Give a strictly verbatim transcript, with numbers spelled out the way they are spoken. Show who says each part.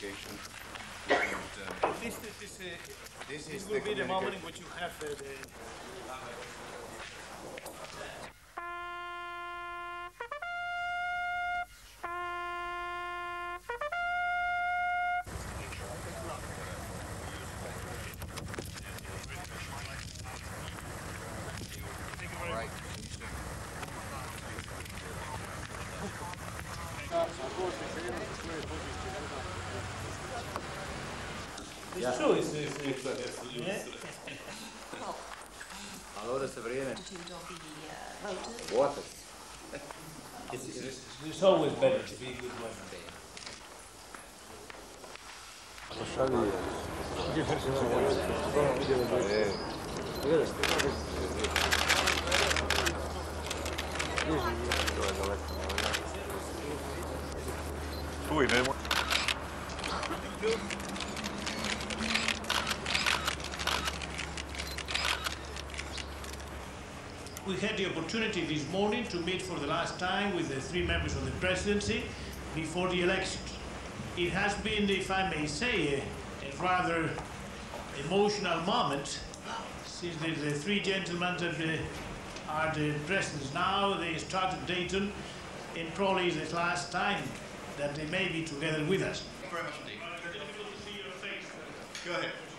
Speaker 1: communication. And, uh,
Speaker 2: This, this, this, uh,
Speaker 1: this
Speaker 2: this
Speaker 1: is
Speaker 2: will
Speaker 1: the
Speaker 2: be the moment
Speaker 1: communication.
Speaker 2: in which you have uh, the...
Speaker 1: All right.
Speaker 2: It's true, it's... it's, it's, it's yeah.
Speaker 3: Allora se vrijeme.
Speaker 4: Voters.
Speaker 3: Voters.
Speaker 2: It's, it's, it's always better to be a good one.
Speaker 5: Čuj, nemoj.
Speaker 2: We had the opportunity this morning to meet for the last time with the three members of the presidency before the elections. It has been, if I may say, a, a rather emotional moment since the, the three gentlemen that uh, are the presidents now. They started Dayton, and probably it's the last time that they may be together with us.
Speaker 1: Thank you very much indeed.
Speaker 2: Difficult to see your face.
Speaker 1: Go ahead.